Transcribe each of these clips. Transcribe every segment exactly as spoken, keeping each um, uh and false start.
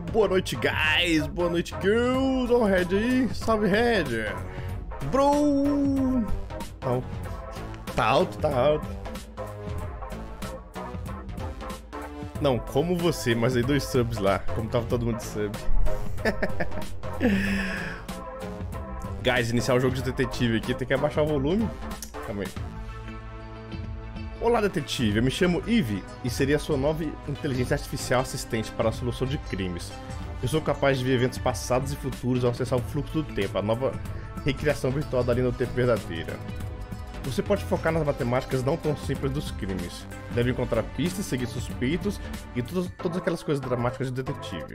Boa noite, guys! Boa noite, girls! Olha o Red aí! Salve, Red! Bro! Tá alto, tá alto. Não, como você, mas aí dois subs lá, como tava todo mundo de sub. Guys, iniciar o jogo de detetive aqui, tem que abaixar o volume. Calma aí. Olá, detetive, eu me chamo Eve e seria a sua nova inteligência artificial assistente para a solução de crimes. Eu sou capaz de ver eventos passados e futuros ao acessar o fluxo do tempo, a nova recriação virtual da linha do tempo verdadeira. Você pode focar nas matemáticas não tão simples dos crimes. Deve encontrar pistas, seguir suspeitos e todas, todas aquelas coisas dramáticas de detetive.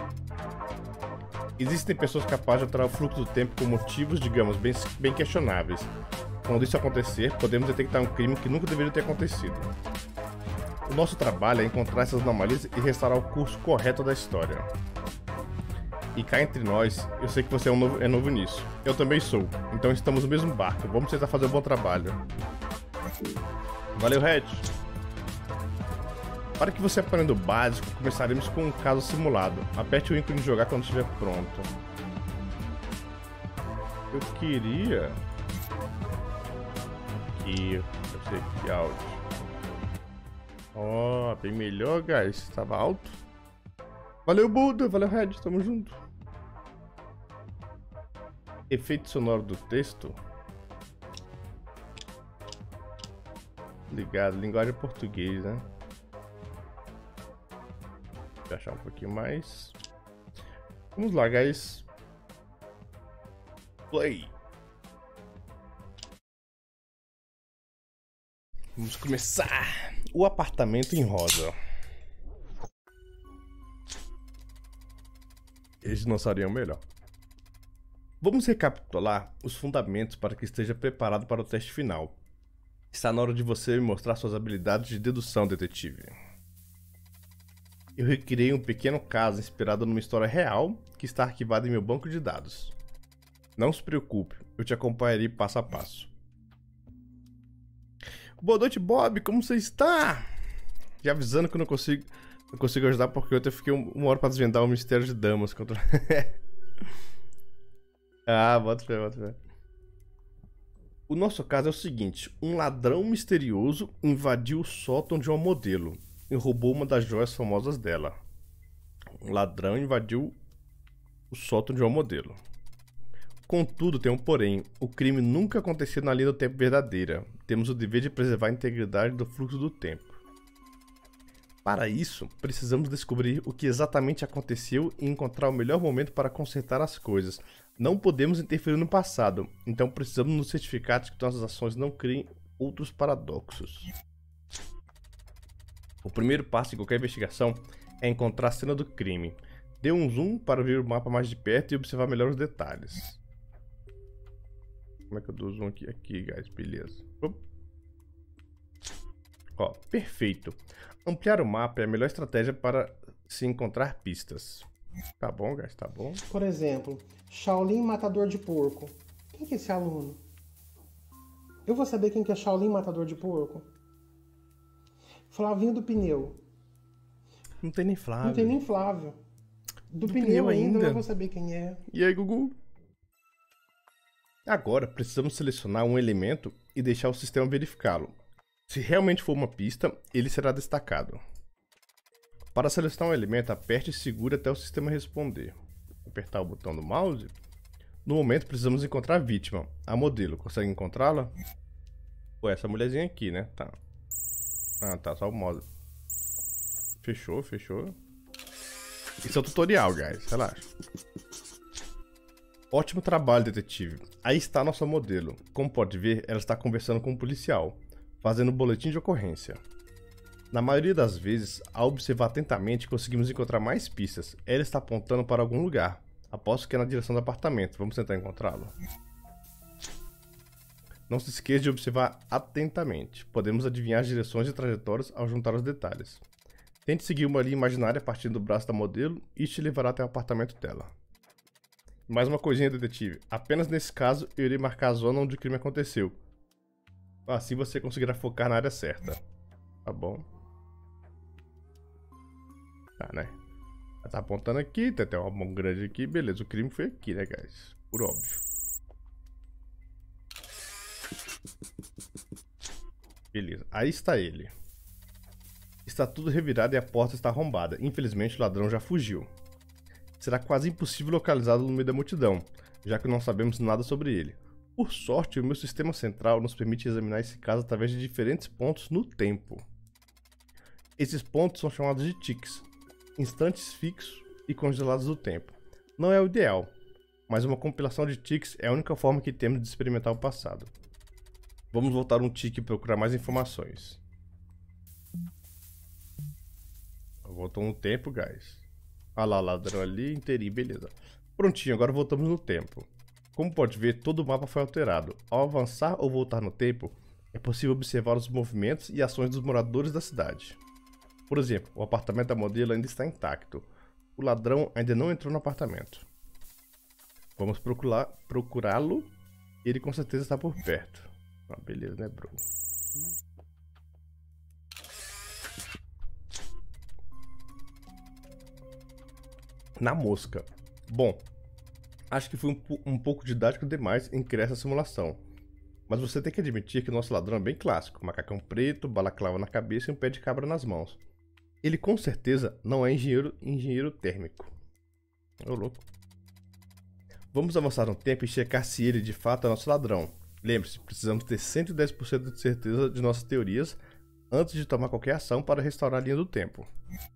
Existem pessoas capazes de alterar o fluxo do tempo por motivos, digamos, bem, bem questionáveis. Quando isso acontecer, podemos detectar um crime que nunca deveria ter acontecido. O nosso trabalho é encontrar essas anomalias e restaurar o curso correto da história. E cá entre nós, eu sei que você é, um novo, é novo nisso. Eu também sou, então estamos no mesmo barco. Vamos tentar fazer um bom trabalho. Valeu, Red! Para que você aprenda o básico, começaremos com um caso simulado. Aperte o ícone de jogar quando estiver pronto. Eu queria... Aqui, eu sei que áudio. Ó, oh, bem melhor, guys. Tava alto. Valeu, Buda. Valeu, Red. Tamo junto. Efeito sonoro do texto. Ligado. Linguagem português, né? Vou achar um pouquinho mais. Vamos lá, guys. Play. Vamos começar. O apartamento em rosa. Eles não seriam melhor. Vamos recapitular os fundamentos para que esteja preparado para o teste final. Está na hora de você me mostrar suas habilidades de dedução, detetive. Eu recriei um pequeno caso inspirado numa história real que está arquivada em meu banco de dados. Não se preocupe, eu te acompanharei passo a passo. Boa noite, Bob, como você está? Já avisando que eu não consigo, não consigo ajudar porque eu fiquei uma hora para desvendar o mistério de damas contra... Ah, bota fé, bota fé. O nosso caso é o seguinte: um ladrão misterioso invadiu o sótão de uma modelo e roubou uma das joias famosas dela. Um ladrão invadiu o sótão de uma modelo. Contudo, tem um porém: o crime nunca aconteceu na linha do tempo verdadeira. Temos o dever de preservar a integridade do fluxo do tempo. Para isso, precisamos descobrir o que exatamente aconteceu e encontrar o melhor momento para consertar as coisas. Não podemos interferir no passado, então precisamos nos certificar de que nossas ações não criem outros paradoxos. O primeiro passo em qualquer investigação é encontrar a cena do crime. Dê um zoom para ver o mapa mais de perto e observar melhor os detalhes. Como é que eu dou zoom aqui? Aqui, guys, beleza. Opa. Ó, perfeito. Ampliar o mapa é a melhor estratégia para se encontrar pistas. Tá bom, guys, tá bom. Por exemplo, Shaolin Matador de Porco. Quem que é esse aluno? Eu vou saber quem que é Shaolin Matador de Porco. Flavinho do Pneu. Não tem nem Flávio. Não tem nem Flávio. Do, do pneu, pneu ainda, ainda eu vou saber quem é. E aí, Gugu? Agora, precisamos selecionar um elemento e deixar o sistema verificá-lo. Se realmente for uma pista, ele será destacado. Para selecionar um elemento, aperte e segure até o sistema responder. Apertar o botão do mouse. No momento, precisamos encontrar a vítima, a modelo. Consegue encontrá-la? Pô, essa mulherzinha aqui, né? Tá. Ah, tá, só o mouse. Fechou, fechou. Isso é o tutorial, guys, relaxa. Ótimo trabalho, detetive. Aí está a nossa modelo. Como pode ver, ela está conversando com um policial, fazendo um boletim de ocorrência. Na maioria das vezes, ao observar atentamente, conseguimos encontrar mais pistas. Ela está apontando para algum lugar. Aposto que é na direção do apartamento. Vamos tentar encontrá-lo. Não se esqueça de observar atentamente. Podemos adivinhar as direções e trajetórias ao juntar os detalhes. Tente seguir uma linha imaginária partindo do braço da modelo e te levará até o apartamento dela. Mais uma coisinha, detetive. Apenas nesse caso, eu irei marcar a zona onde o crime aconteceu. Assim você conseguirá focar na área certa. Tá bom. Tá, né? Tá apontando aqui, tem até uma mão grande aqui. Beleza, o crime foi aqui, né, guys? Por óbvio. Beleza, aí está ele. Está tudo revirado e a porta está arrombada. Infelizmente, o ladrão já fugiu. Será quase impossível localizá-lo no meio da multidão, já que não sabemos nada sobre ele. Por sorte, o meu sistema central nos permite examinar esse caso através de diferentes pontos no tempo. Esses pontos são chamados de tiques, instantes fixos e congelados do tempo. Não é o ideal, mas uma compilação de tiques é a única forma que temos de experimentar o passado. Vamos voltar um tique e procurar mais informações. Voltou no tempo, guys. Ah lá, ladrão ali, inteirinho, beleza. Prontinho, agora voltamos no tempo. Como pode ver, todo o mapa foi alterado. Ao avançar ou voltar no tempo, é possível observar os movimentos e ações dos moradores da cidade. Por exemplo, o apartamento da modelo ainda está intacto. O ladrão ainda não entrou no apartamento. Vamos procurar, procurá-lo. Ele com certeza está por perto. Ah, beleza, né, bro? Na mosca. Bom, acho que foi um, um pouco didático demais em criar essa simulação. Mas você tem que admitir que o nosso ladrão é bem clássico. Macacão preto, balaclava na cabeça e um pé de cabra nas mãos. Ele com certeza não é engenheiro, engenheiro térmico. Ô, louco. Vamos avançar um tempo e checar se ele de fato é nosso ladrão. Lembre-se, precisamos ter cento e dez por cento de certeza de nossas teorias antes de tomar qualquer ação para restaurar a linha do tempo.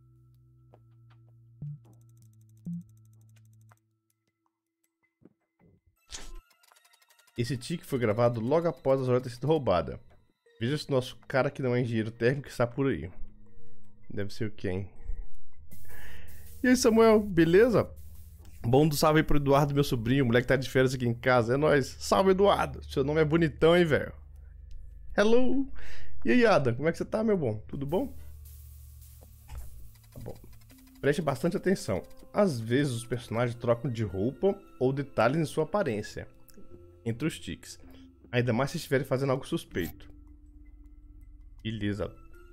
Esse tique foi gravado logo após a joia ter sido roubada. Veja se o nosso cara que não é engenheiro térmico está por aí. Deve ser o quem? E aí, Samuel, beleza? Bom do salve aí pro Eduardo, meu sobrinho, o moleque tá de férias aqui em casa. É nóis. Salve, Eduardo. Seu nome é bonitão, hein, velho? Hello. E aí, Adam, como é que você tá, meu bom? Tudo bom? Tá bom. Preste bastante atenção. Às vezes os personagens trocam de roupa ou detalhes em sua aparência entre os tiques. Ainda mais se estiverem fazendo algo suspeito. Beleza.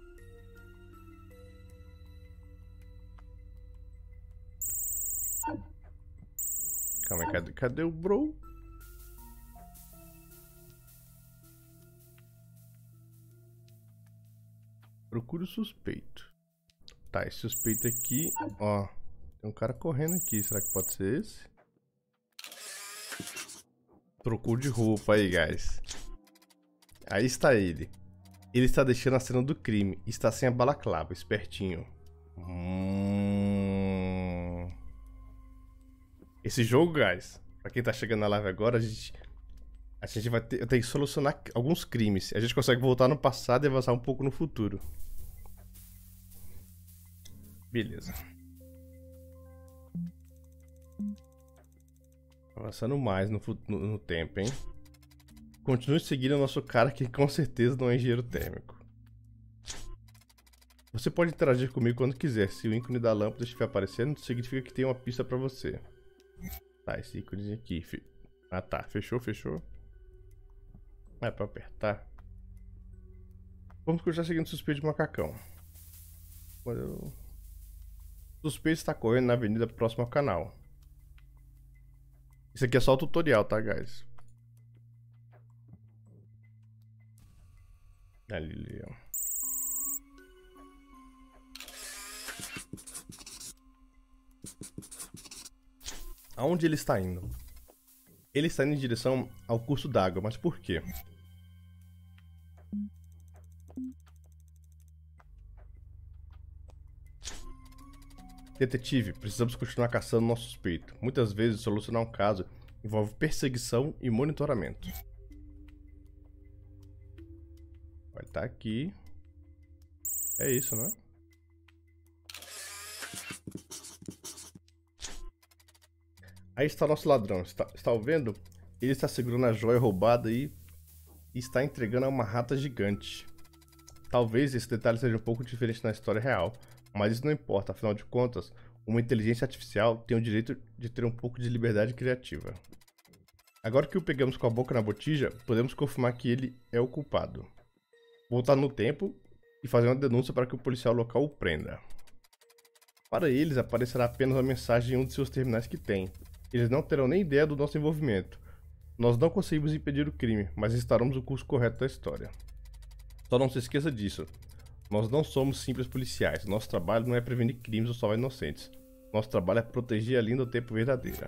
Calma aí, cadê, cadê o bro? Procure o suspeito. Tá, esse suspeito aqui, ó. Tem um cara correndo aqui, será que pode ser esse? Trocou de roupa aí, guys. Aí está ele. Ele está deixando a cena do crime. Está sem a balaclava, espertinho. Hum... Esse jogo, guys, pra quem tá chegando na live agora, a gente, a gente vai ter, ter que solucionar alguns crimes. A gente consegue voltar no passado e avançar um pouco no futuro. Beleza. Avançando mais no, no, no tempo, hein? Continue seguindo o nosso cara que com certeza não é engenheiro térmico. Você pode interagir comigo quando quiser. Se o ícone da lâmpada estiver aparecendo, significa que tem uma pista pra você. Tá, esse ícone aqui. Ah tá, fechou, fechou. É pra apertar. Vamos continuar seguindo o suspeito de macacão. O suspeito está correndo na avenida próxima ao canal. Isso aqui é só o tutorial, tá, guys? Ali, ó. Aonde ele está indo? Ele está indo em direção ao curso d'água, mas por quê? Detetive, precisamos continuar caçando nosso suspeito. Muitas vezes, solucionar um caso envolve perseguição e monitoramento. Vai estar aqui. É isso, né? Aí está nosso ladrão. Está, está vendo? Ele está segurando a joia roubada e está entregando a uma rata gigante. Talvez esse detalhe seja um pouco diferente na história real, mas isso não importa, afinal de contas, uma inteligência artificial tem o direito de ter um pouco de liberdade criativa. Agora que o pegamos com a boca na botija, podemos confirmar que ele é o culpado. Voltar no tempo e fazer uma denúncia para que o policial local o prenda. Para eles, aparecerá apenas uma mensagem em um de seus terminais que tem. Eles não terão nem ideia do nosso envolvimento. Nós não conseguimos impedir o crime, mas estaremos no curso correto da história. Só não se esqueça disso. Nós não somos simples policiais. Nosso trabalho não é prevenir crimes ou salvar inocentes. Nosso trabalho é proteger a linha do tempo verdadeira.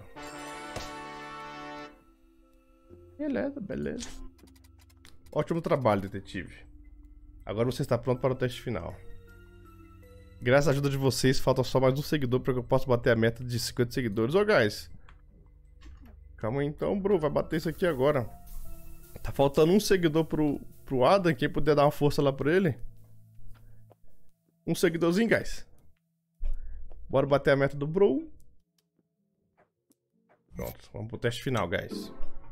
Beleza, beleza. Ótimo trabalho, detetive. Agora você está pronto para o teste final. Graças à ajuda de vocês, falta só mais um seguidor para que eu possa bater a meta de cinquenta seguidores. Ô, guys. Calma aí então, bro. Vai bater isso aqui agora. Tá faltando um seguidor pro, pro Adam. Quem puder dar uma força lá pra ele. Um seguidorzinho, guys. Bora bater a meta do bro. Pronto. Vamos pro teste final, guys.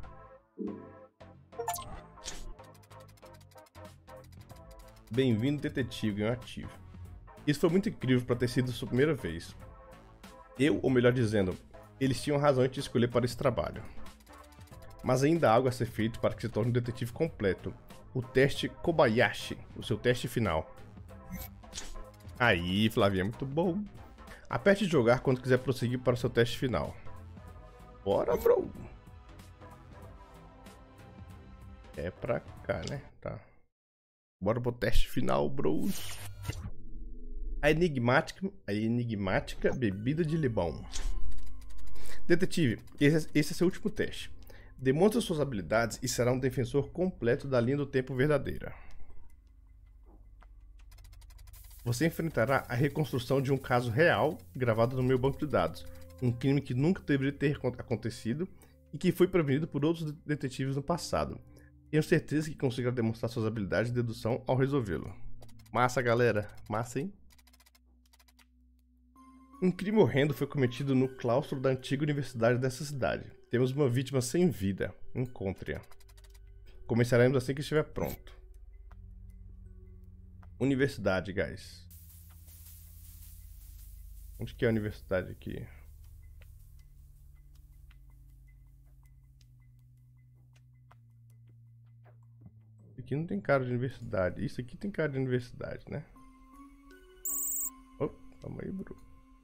Bem-vindo, detetive, ganhou ativo. Isso foi muito incrível para ter sido sua primeira vez. Eu, ou melhor dizendo, eles tinham razão em te escolher para esse trabalho. Mas ainda há algo a ser feito para que se torne um detetive completo. O teste Kobayashi, o seu teste final. Aí, Flavinha, muito bom. Aperte jogar quando quiser prosseguir para o seu teste final. Bora, bro. É pra cá, né? Tá. Bora pro teste final, bros. A enigmática, a enigmática bebida de limão. Detetive, esse, esse é seu último teste. Demonstre suas habilidades e será um defensor completo da linha do tempo verdadeira. Você enfrentará a reconstrução de um caso real gravado no meu banco de dados. Um crime que nunca deveria ter acontecido e que foi prevenido por outros detetives no passado. Tenho certeza que conseguirá demonstrar suas habilidades de dedução ao resolvê-lo. Massa, galera. Massa, hein? Um crime horrendo foi cometido no claustro da antiga universidade dessa cidade. Temos uma vítima sem vida. Encontre-a. Começaremos assim que estiver pronto. Universidade, guys. Onde que é a universidade aqui? Aqui não tem cara de universidade. Isso aqui tem cara de universidade, né? Oh, calma aí, bro.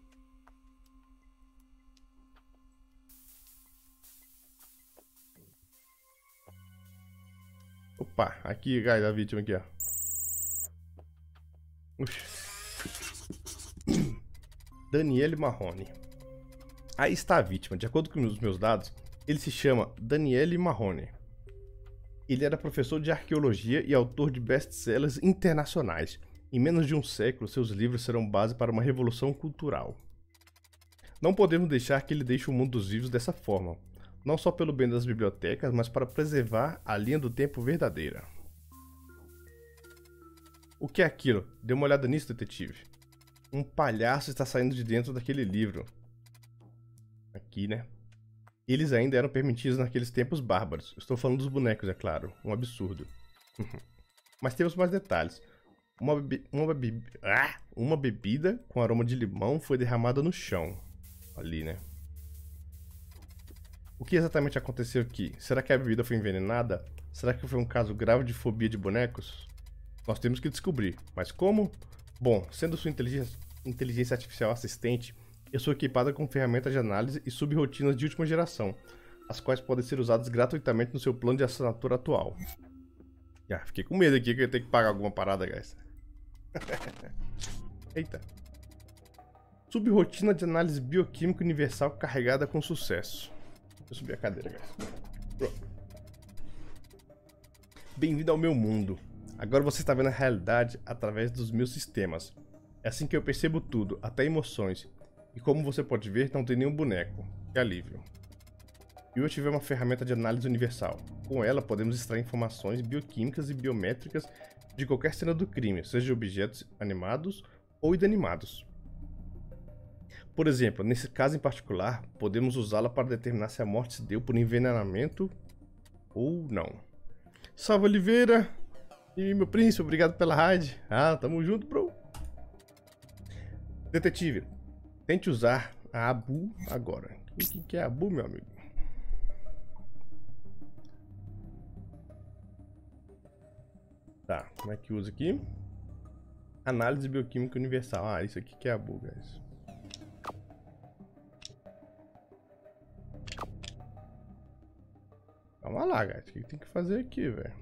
Opa, aqui, guys, a vítima aqui, ó. Daniele Marrone. Aí está a vítima. De acordo com os meus dados, ele se chama Daniele Marrone. Ele era professor de arqueologia e autor de best-sellers internacionais. Em menos de um século, seus livros serão base para uma revolução cultural. Não podemos deixar que ele deixe o mundo dos vivos dessa forma. Não só pelo bem das bibliotecas, mas para preservar a linha do tempo verdadeira. O que é aquilo? Dê uma olhada nisso, detetive. Um palhaço está saindo de dentro daquele livro. Aqui, né? Eles ainda eram permitidos naqueles tempos bárbaros. Estou falando dos bonecos, é claro. Um absurdo. Mas temos mais detalhes. Uma, bebe... uma, bebe... ah! uma bebida com aroma de limão foi derramada no chão. Ali, né? O que exatamente aconteceu aqui? Será que a bebida foi envenenada? Será que foi um caso grave de fobia de bonecos? Nós temos que descobrir. Mas como? Bom, sendo sua inteligência, inteligência artificial assistente, eu sou equipada com ferramentas de análise e subrrotinas de última geração, as quais podem ser usadas gratuitamente no seu plano de assinatura atual. Já, ah, fiquei com medo aqui que eu tenho que pagar alguma parada, guys. Eita. Subrrotina de análise bioquímica universal carregada com sucesso. Deixa eu subir a cadeira, guys. Bem-vindo ao meu mundo. Agora você está vendo a realidade através dos meus sistemas. É assim que eu percebo tudo, até emoções. E como você pode ver, não tem nenhum boneco. Que alívio. E eu tive uma ferramenta de análise universal. Com ela, podemos extrair informações bioquímicas e biométricas de qualquer cena do crime, seja de objetos animados ou inanimados. Por exemplo, nesse caso em particular, podemos usá-la para determinar se a morte se deu por envenenamento ou não. Salve, Oliveira! E meu príncipe, obrigado pela raid. Ah, tamo junto, bro. Detetive, tente usar a Abu agora. O que, que é Abu, meu amigo? Tá, como é que usa aqui? Análise bioquímica universal. Ah, isso aqui que é Abu, guys. Calma lá, guys. O que tem que fazer aqui, velho?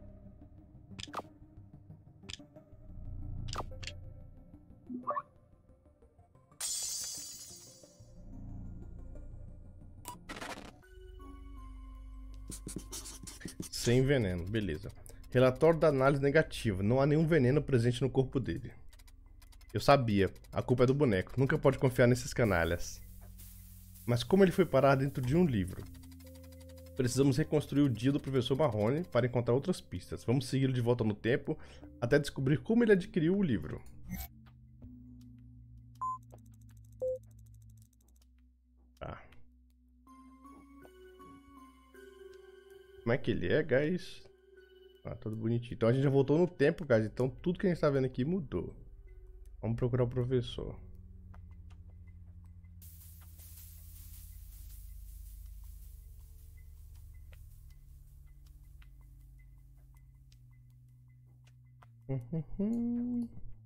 Sem veneno, beleza. Relatório da análise negativa. Não há nenhum veneno presente no corpo dele. Eu sabia. A culpa é do boneco. Nunca pode confiar nesses canalhas. Mas como ele foi parar dentro de um livro? Precisamos reconstruir o dia do professor Marrone para encontrar outras pistas. Vamos segui-lo de volta no tempo até descobrir como ele adquiriu o livro. Tá. Como é que ele é, guys? Ah, tudo bonitinho. Então a gente já voltou no tempo, guys. Então tudo que a gente tá vendo aqui mudou. Vamos procurar o professor. Uhum.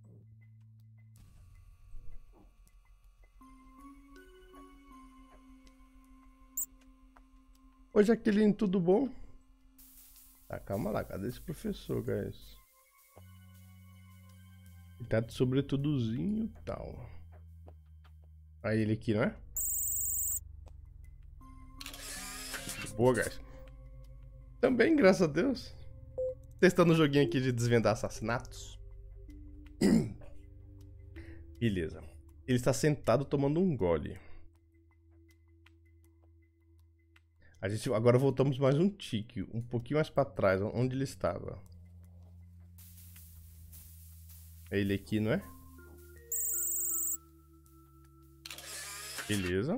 Oi, Jaqueline, tudo bom? Tá, calma lá, cadê esse professor, guys? Ele tá de sobretudozinho e tal. Aí ele aqui, não é? Boa, guys. Também, graças a Deus. Testando um joguinho aqui de desvendar assassinatos. Beleza. Ele está sentado tomando um gole. A gente agora voltamos mais um tique, um pouquinho mais para trás, onde ele estava. É ele aqui, não é? Beleza.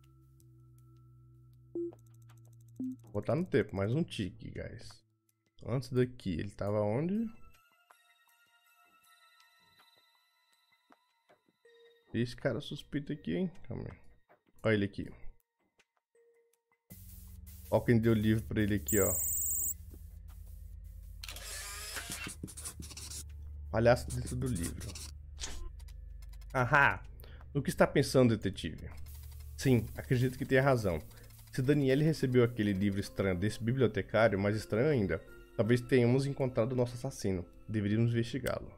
Vou botar no tempo, mais um tique, guys. Antes daqui, ele estava onde? Esse cara suspeita aqui, hein? Calma aí. Olha ele aqui. Olha quem deu o livro pra ele aqui, ó. Palhaço dentro do livro. Ahá! No que está pensando, detetive? Sim, acredito que tenha razão. Se Daniele recebeu aquele livro estranho desse bibliotecário, mais estranho ainda, talvez tenhamos encontrado o nosso assassino. Deveríamos investigá-lo.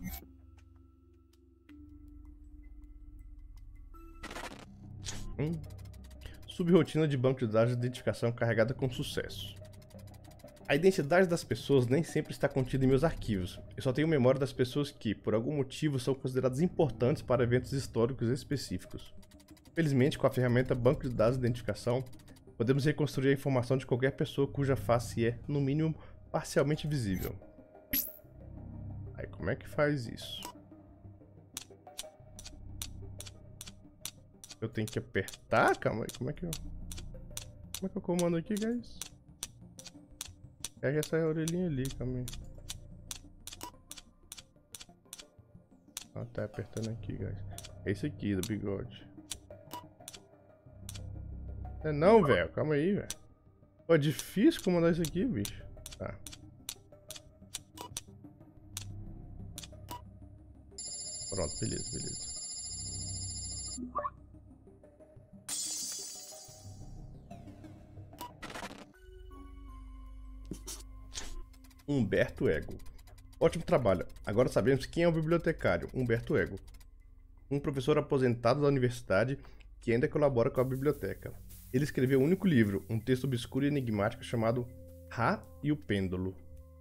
Hum. Subrotina de banco de dados de identificação carregada com sucesso. A identidade das pessoas nem sempre está contida em meus arquivos. Eu só tenho memória das pessoas que, por algum motivo, são consideradas importantes para eventos históricos específicos. Felizmente, com a ferramenta Banco de Dados de Identificação, podemos reconstruir a informação de qualquer pessoa cuja face é, no mínimo, parcialmente visível. Aí, como é que faz isso? Eu tenho que apertar? Calma aí, como é que eu... Como é que eu comando aqui, guys? Pega essa orelhinha ali, calma aí. Ah, tá apertando aqui, guys. É esse aqui, do bigode. É não, velho. Calma aí, velho. Pô, é difícil comandar isso aqui, bicho. Tá. Pronto, beleza, beleza. Humberto Ego. Ótimo trabalho. Agora sabemos quem é o bibliotecário, Humberto Ego. Um professor aposentado da universidade que ainda colabora com a biblioteca. Ele escreveu um único livro, um texto obscuro e enigmático chamado Ra e o Pêndulo.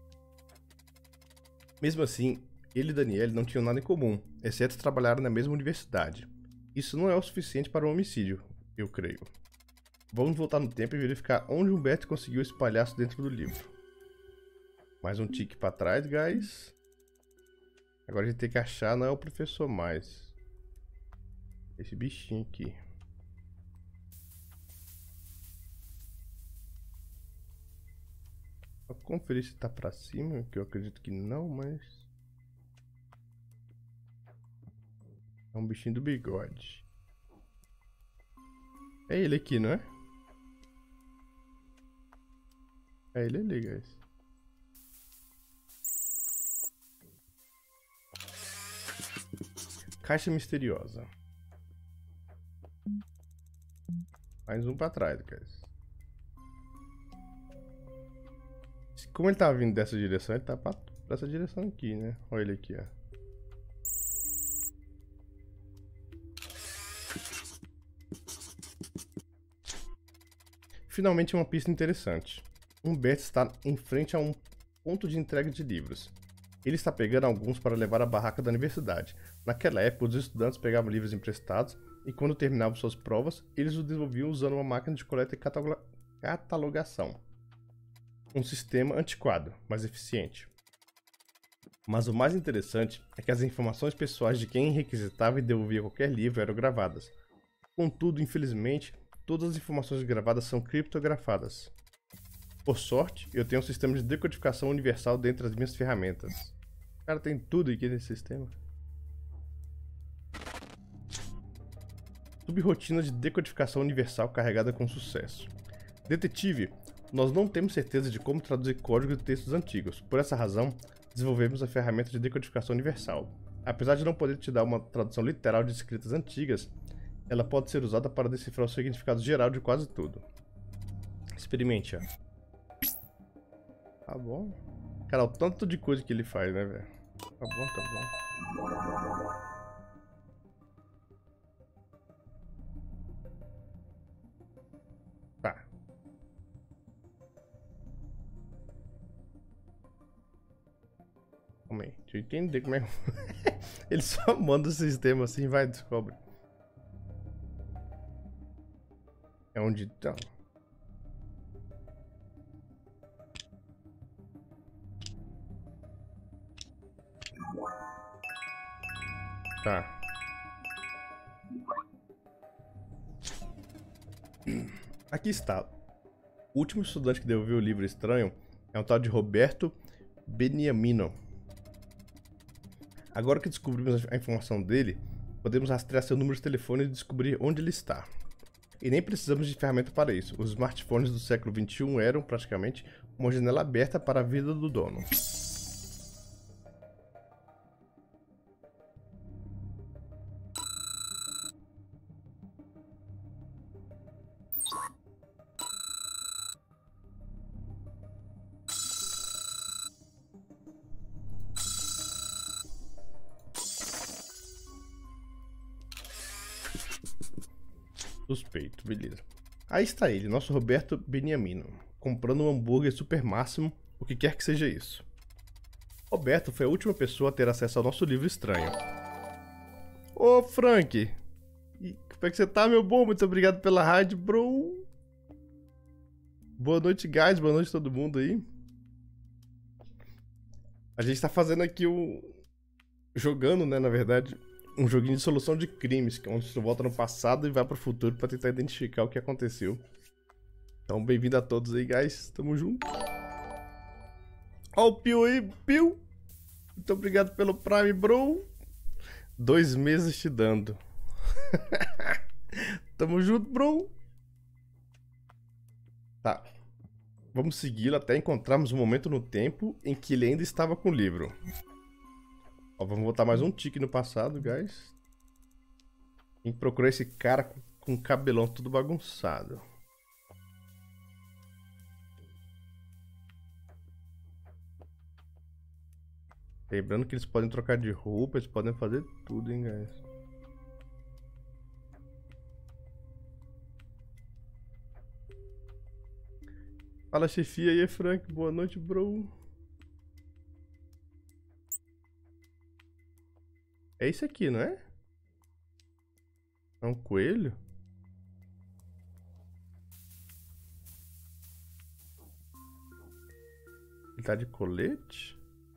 Mesmo assim, ele e Daniele não tinham nada em comum, exceto trabalhar na mesma universidade. Isso não é o suficiente para um homicídio, eu creio. Vamos voltar no tempo e verificar onde Humberto conseguiu esse palhaço dentro do livro. Mais um tique pra trás, guys. Agora a gente tem que achar, não é o professor mais. Esse bichinho aqui. Vou conferir se tá pra cima, que eu acredito que não, mas... É um bichinho do bigode. É ele aqui, não é? É ele ali, guys. Caixa misteriosa. Mais um pra trás, guys. como ele tava vindo dessa direção, ele tá pra, pra essa direção aqui, né? Olha ele aqui, ó. Finalmente uma pista interessante. Humberto está em frente a um ponto de entrega de livros. Ele está pegando alguns para levar à barraca da universidade. Naquela época, os estudantes pegavam livros emprestados e, quando terminavam suas provas, eles os devolviam usando uma máquina de coleta e catalogação. Um sistema antiquado, mas eficiente. Mas o mais interessante é que as informações pessoais de quem requisitava e devolvia qualquer livro eram gravadas. Contudo, infelizmente, todas as informações gravadas são criptografadas. Por sorte, eu tenho um sistema de decodificação universal dentro das minhas ferramentas. Cara, tem tudo aqui nesse sistema. Subrotina de decodificação universal carregada com sucesso. Detetive, nós não temos certeza de como traduzir código de textos antigos. Por essa razão, desenvolvemos a ferramenta de decodificação universal. Apesar de não poder te dar uma tradução literal de escritas antigas, ela pode ser usada para decifrar o significado geral de quase tudo. Experimente, ó. Tá bom. Cara, o tanto de coisa que ele faz, né, velho? Tá bom, tá bom. Tá. Calma aí, deixa eu entender como é. Ele só manda o sistema assim, vai, descobre. É onde tá. Tá. Aqui está. O último estudante que devolveu o livro estranho é um tal de Roberto Beniamino. Agora que descobrimos a informação dele, podemos rastrear seu número de telefone e descobrir onde ele está. E nem precisamos de ferramenta para isso. Os smartphones do século vinte e um eram, praticamente, uma janela aberta para a vida do dono. Suspeito, beleza. Aí está ele, nosso Roberto Beniamino, comprando um hambúrguer super máximo, o que quer que seja isso. Roberto foi a última pessoa a ter acesso ao nosso livro estranho. Ô, Frank! E como é que você tá, meu bom? Muito obrigado pela raid, bro! Boa noite, guys. Boa noite a todo mundo aí. A gente tá fazendo aqui o... Jogando, né, na verdade... Um joguinho de solução de crimes, onde você volta no passado e vai pro futuro pra tentar identificar o que aconteceu. Então, bem-vindo a todos aí, guys. Tamo junto. Ó o Pio aí, Pio. Muito obrigado pelo Prime, bro. Dois meses te dando. Tamo junto, bro. Tá. Vamos segui-lo até encontrarmos um momento no tempo em que ele ainda estava com o livro. Ó, vamos botar mais um tique no passado, guys. Tem que procurar esse cara com, com o cabelão tudo bagunçado. Lembrando que eles podem trocar de roupa, eles podem fazer tudo, hein, guys. Fala, chefia aí, Frank. Boa noite, bro. É isso aqui, não é? É um coelho? Ele tá de colete?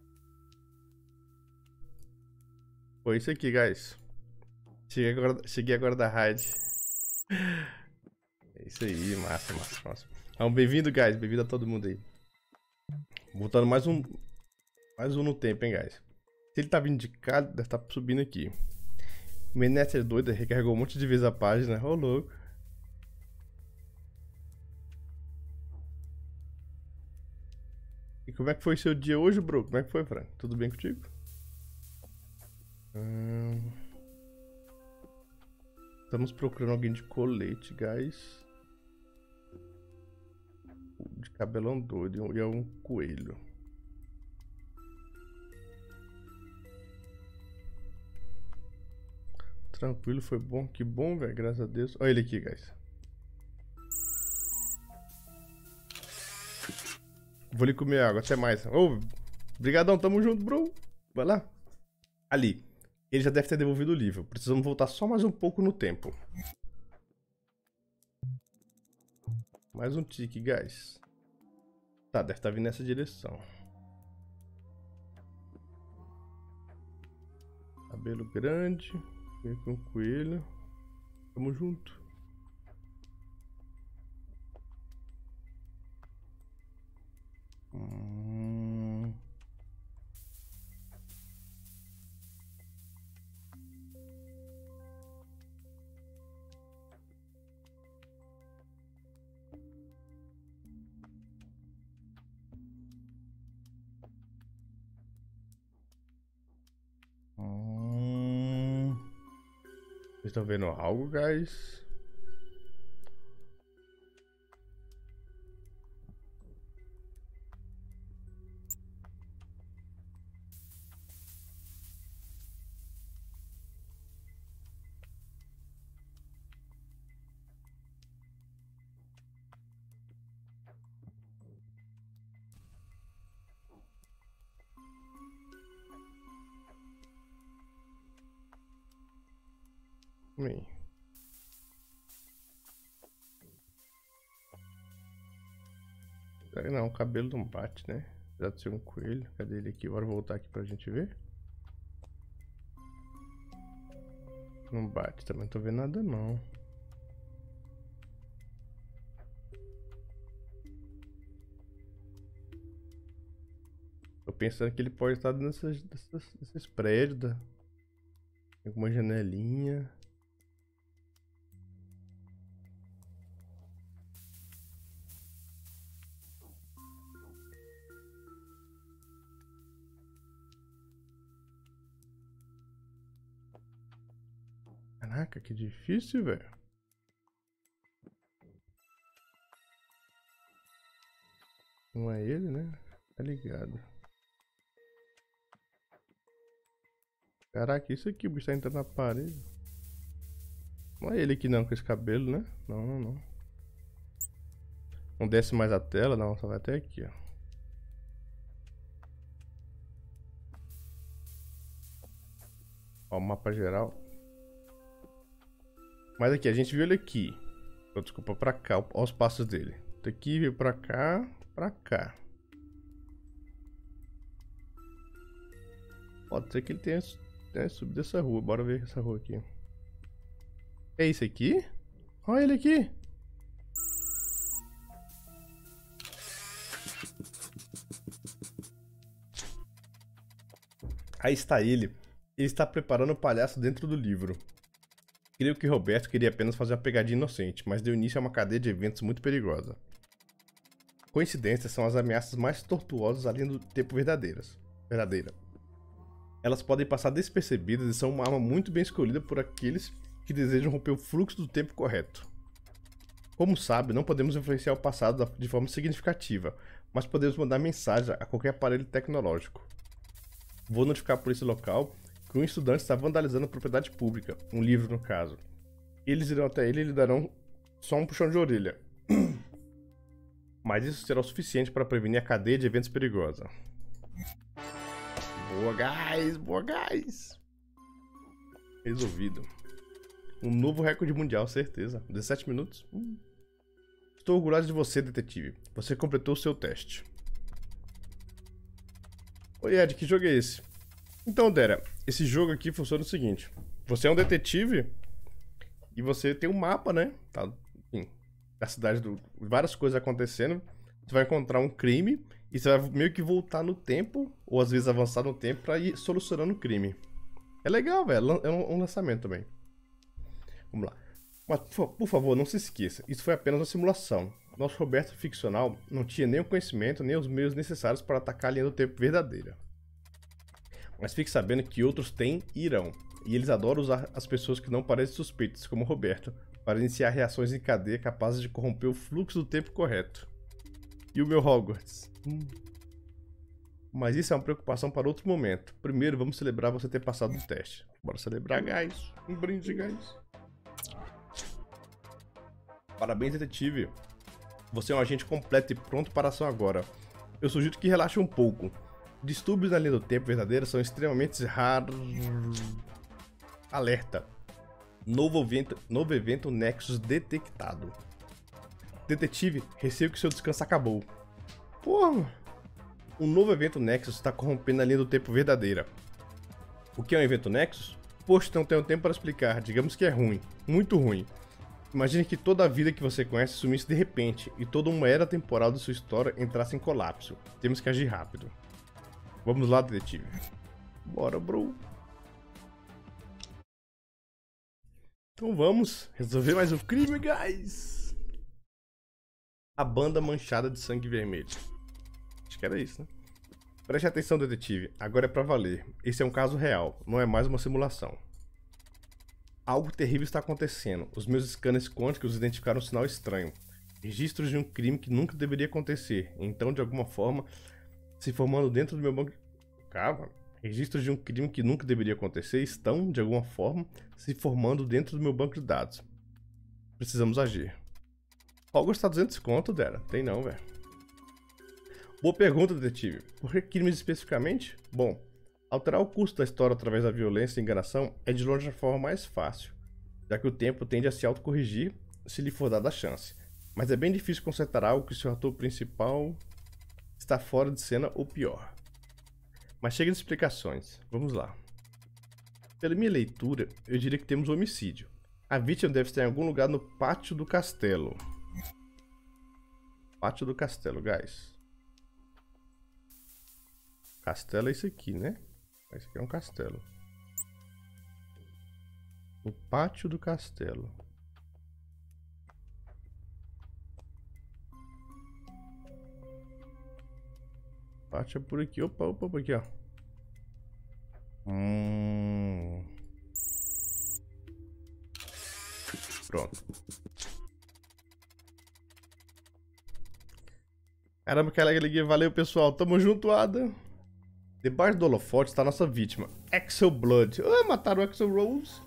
Foi isso aqui, guys. Cheguei agora, cheguei agora da raid. É isso aí, massa, massa, massa. Então, bem-vindo, guys. Bem-vindo a todo mundo aí. Voltando mais um... Mais um no tempo, hein, guys. Se ele tá vindo de cá, deve estar tá subindo aqui. Minha net é doida, recarregou um monte de vezes a página. Ô, oh, louco. E como é que foi seu dia hoje, bro? Como é que foi, Frank? Tudo bem contigo? Hum... Estamos procurando alguém de colete, guys. De Cabelão doido. E é um coelho. Tranquilo, foi bom. Que bom, velho. Graças a Deus. Olha ele aqui, guys. Vou ali comer água. Até mais. Ô, brigadão. Tamo junto, bro. Vai lá. Ali. Ele já deve ter devolvido o livro. Precisamos voltar só mais um pouco no tempo. Mais um tique, guys. Tá, deve estar vindo nessa direção. Cabelo grande. Vem com o coelho. Tamo junto. Hum... Hum... Vocês estão vendo algo, guys? Bem. Não, o cabelo não bate, né? Apesar de ser um coelho. Cadê ele aqui? Bora voltar aqui pra gente ver. Não bate, também não tô vendo nada não. Tô pensando que ele pode estar nesses, nesses, nesses prédios. Da... Tem alguma janelinha. Caraca, que difícil, velho. Não é ele, né? Tá ligado. Caraca, isso aqui, o bicho tá entrando na parede. Não é ele aqui não, com esse cabelo, né? Não, não, não. Não desce mais a tela, não, só vai até aqui, ó. Ó, o mapa geral. Mas aqui, a gente viu ele aqui. Oh, desculpa, pra cá, ó os passos dele. Daqui veio pra cá, pra cá. Pode ser que ele tenha, tenha subido essa rua. Bora ver essa rua aqui. É isso aqui? Olha ele aqui. Aí está ele. Ele está preparando o palhaço dentro do livro. Creio que Roberto queria apenas fazer uma pegadinha inocente, mas deu início a uma cadeia de eventos muito perigosa. Coincidências são as ameaças mais tortuosas além do tempo verdadeiras. Verdadeira. Elas podem passar despercebidas e são uma arma muito bem escolhida por aqueles que desejam romper o fluxo do tempo correto. Como sabe, não podemos influenciar o passado de forma significativa, mas podemos mandar mensagem a qualquer aparelho tecnológico. Vou notificar por esse local que um estudante está vandalizando a propriedade pública, um livro no caso. Eles irão até ele e lhe darão só um puxão de orelha. Mas isso será o suficiente para prevenir a cadeia de eventos perigosa. Boa, guys! Boa, guys! Resolvido. Um novo recorde mundial, certeza. dezessete minutos. Hum. Estou orgulhoso de você, detetive. Você completou o seu teste. Oi, Ed, que jogo é esse? Então, Dera, esse jogo aqui funciona o seguinte. Você é um detetive e você tem um mapa, né? Tá, enfim, da cidade, do, várias coisas acontecendo. Você vai encontrar um crime e você vai meio que voltar no tempo, ou às vezes avançar no tempo, pra ir solucionando o crime. É legal, velho. É um, um lançamento também. Vamos lá. Mas, por favor, não se esqueça. Isso foi apenas uma simulação. Nosso Roberto ficcional não tinha nem o conhecimento, nem os meios necessários para atacar a linha do tempo verdadeira. Mas fique sabendo que outros têm e irão. E eles adoram usar as pessoas que não parecem suspeitas, como Roberto, para iniciar reações em cadeia capazes de corromper o fluxo do tempo correto. E o meu Hogwarts? Hum. Mas isso é uma preocupação para outro momento. Primeiro, vamos celebrar você ter passado no teste. Bora celebrar, guys. Um brinde, guys. Parabéns, detetive. Você é um agente completo e pronto para a ação agora. Eu sugiro que relaxe um pouco. Distúrbios na linha do tempo verdadeira são extremamente raros. Alerta. Novo evento, novo evento Nexus detectado. Detetive, receio que seu descanso acabou. Porra. Um novo evento Nexus está corrompendo a linha do tempo verdadeira. O que é um evento Nexus? Poxa, não tenho tempo para explicar. Digamos que é ruim. Muito ruim. Imagine que toda a vida que você conhece sumisse de repente e toda uma era temporal de sua história entrasse em colapso. Temos que agir rápido. Vamos lá, detetive. Bora, bro. Então vamos resolver mais um crime, guys. A banda manchada de sangue vermelho. Acho que era isso, né? Preste atenção, detetive. Agora é pra valer. Esse é um caso real, não é mais uma simulação. Algo terrível está acontecendo. Os meus scanners quânticos identificaram um sinal estranho. Registros de um crime que nunca deveria acontecer. Então, de alguma forma, se formando dentro do meu banco... Calma. Registros de um crime que nunca deveria acontecer estão, de alguma forma, se formando dentro do meu banco de dados. Precisamos agir. Hogwarts está duzentos conto, Dera. Tem não, velho. Boa pergunta, detetive. Por que crimes especificamente? Bom, alterar o curso da história através da violência e enganação é de longe a forma mais fácil, já que o tempo tende a se autocorrigir se lhe for dada a chance. Mas é bem difícil consertar algo que seu ator principal está fora de cena ou pior. Mas chega de explicações. Vamos lá. Pela minha leitura, eu diria que temos um homicídio. A vítima deve estar em algum lugar no pátio do castelo. Pátio do castelo, guys. Castelo é isso aqui, né? Esse aqui é um castelo. O pátio do castelo. Pátio é por aqui. Opa, opa, opa, aqui, ó. Hum. Pronto. Caramba, que alegria. Valeu, pessoal. Tamo junto, Ada. Debaixo do holofote está nossa vítima, Axel Blood. Ah, mataram o Axel Rose.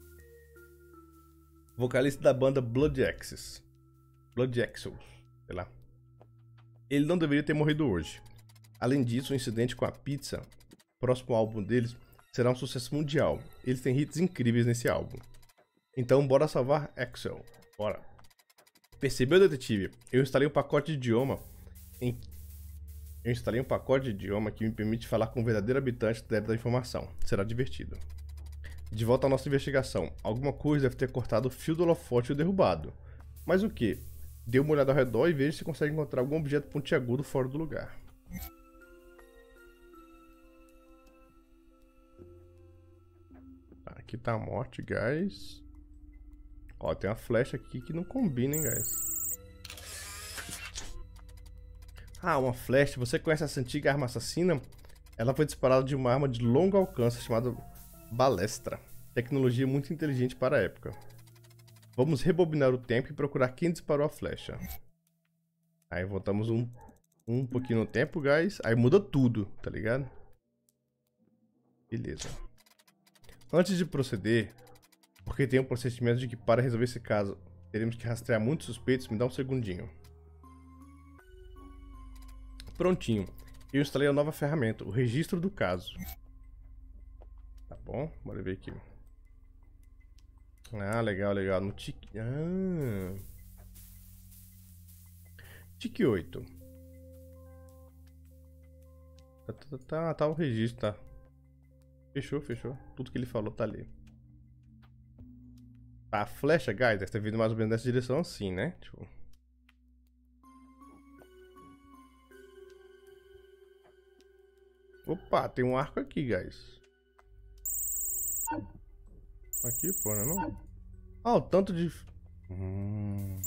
Vocalista da banda Blood Axis. Blood Axel, sei lá. Ele não deveria ter morrido hoje. Além disso, o incidente com a pizza, próximo álbum deles, será um sucesso mundial. Eles têm hits incríveis nesse álbum. Então, bora salvar Axel. Bora. Percebeu, detetive? Eu instalei um pacote de idioma em... Eu instalei um pacote de idioma que me permite falar com o verdadeiro habitante da informação. Será divertido. De volta à nossa investigação. Alguma coisa deve ter cortado o fio do holofote e o derrubado. Mas o que? Dê uma olhada ao redor e veja se consegue encontrar algum objeto pontiagudo fora do lugar. Aqui tá a morte, guys. Ó, tem uma flecha aqui que não combina, hein, guys. Ah, uma flecha. Você conhece essa antiga arma assassina? Ela foi disparada de uma arma de longo alcance chamada balestra. Tecnologia muito inteligente para a época. Vamos rebobinar o tempo e procurar quem disparou a flecha. Aí voltamos um, um pouquinho no tempo, guys. Aí muda tudo, tá ligado? Beleza. Antes de proceder, porque tem um procedimento de que para resolver esse caso teremos que rastrear muitos suspeitos, me dá um segundinho. Prontinho. Eu instalei a nova ferramenta, o registro do caso. Tá bom, bora ver aqui. Ah, legal, legal. No tique... Ah. Tique oito. Tá, tá, tá, tá o registro, tá. Fechou, fechou. Tudo que ele falou tá ali. A flecha, guys, deve ter vindo mais ou menos nessa direção assim, né? Tipo... Opa, tem um arco aqui, guys. Aqui, pô, não é não? Ah, o tanto de... Hum...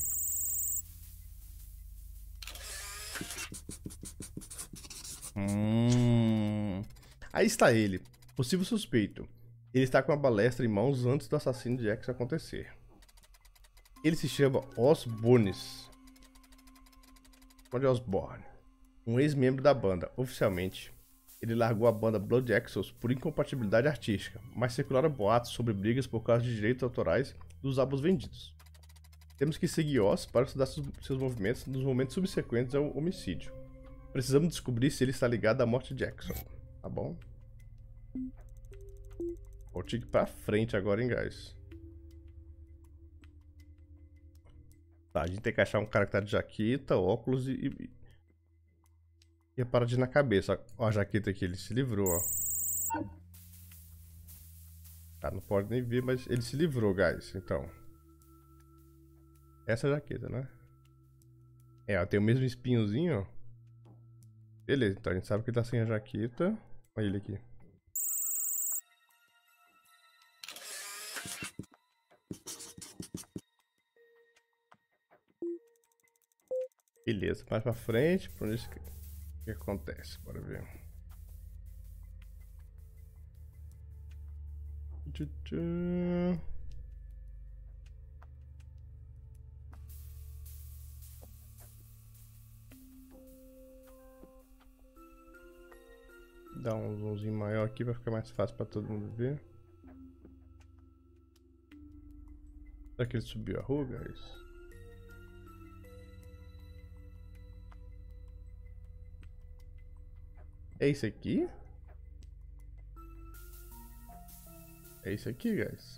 Hum... Aí está ele, possível suspeito. Ele está com a balestra em mãos antes do assassino de X acontecer. Ele se chama Os Bones. Ozzy Osbourne, um ex-membro da banda. Oficialmente, ele largou a banda Blood Axles por incompatibilidade artística, mas circularam boatos sobre brigas por causa de direitos autorais dos álbuns vendidos. Temos que seguir Oz para estudar seus movimentos nos momentos subsequentes ao homicídio. Precisamos descobrir se ele está ligado à morte de Jackson, tá bom? Vou ter que ir pra frente agora, hein, guys. Tá, a gente tem que achar um cara que tá de jaqueta, óculos e... e, e a paradinha na cabeça. Ó, a jaqueta aqui, ele se livrou, ó. Tá, não pode nem ver, mas ele se livrou, guys, então. Essa jaqueta, né? É, ó, tem o mesmo espinhozinho, ó. Beleza, então a gente sabe que ele tá sem a jaqueta. Olha ele aqui. Beleza, mais pra frente, por isso que, que acontece, bora ver. Tchutchu. Dá um zoomzinho maior aqui pra ficar mais fácil pra todo mundo ver. Será que ele subiu a rua, guys? É isso aqui? É isso aqui, guys.